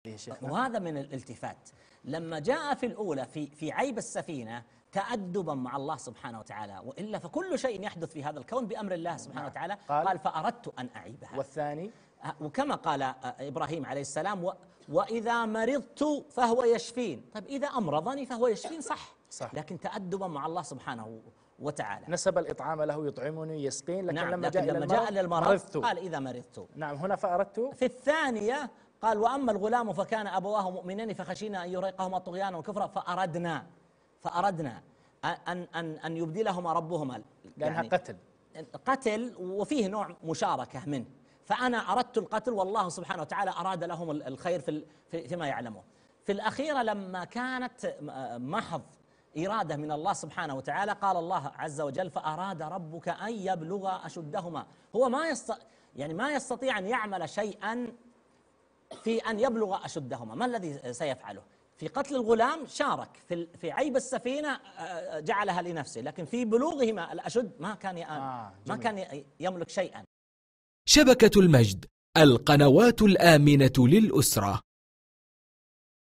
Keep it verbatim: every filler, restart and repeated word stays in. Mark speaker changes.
Speaker 1: وهذا من الالتفات. لما جاء في الأولى في في عيب السفينة تأدبا مع الله سبحانه وتعالى، وإلا فكل شيء يحدث في هذا الكون بأمر الله سبحانه وتعالى. قال, قال فأردت أن أعيبها.
Speaker 2: والثاني
Speaker 1: وكما قال إبراهيم عليه السلام وإذا مرضت فهو يشفين. طيب إذا أمرضني فهو يشفين، صح, صح. لكن تأدبا مع الله سبحانه وتعالى.
Speaker 2: نسب الإطعام له يطعمني يسقين، لكن
Speaker 1: نعم
Speaker 2: لما
Speaker 1: لكن
Speaker 2: جاء
Speaker 1: لما
Speaker 2: إلى
Speaker 1: جاء للمرض
Speaker 2: مرضت.
Speaker 1: قال إذا مرضت.
Speaker 2: نعم هنا فأردت.
Speaker 1: في الثانية قال وأما الغلام فكان أبواه مؤمنين فخشينا أن يرهقهما طغيانا وكفرا فأردنا فأردنا أن أن أن يبدلهما ربهما،
Speaker 2: لأنها يعني قتل
Speaker 1: قتل وفيه نوع مشاركة منه. فأنا أردت القتل والله سبحانه وتعالى أراد لهم الخير في فيما يعلمه. في الأخيرة لما كانت محض إرادة من الله سبحانه وتعالى قال الله عز وجل فأراد ربك أن يبلغ أشدهما. هو ما يست... يعني ما يستطيع أن يعمل شيئا في أن يبلغ أشدهما. ما الذي سيفعله؟ في قتل الغلام شارك، في في عيب السفينة جعلها لنفسه، لكن في بلوغهما الأشد ما كان آه ما كان يملك شيئا.
Speaker 3: شبكة المجد، القنوات الآمنة للأسرة.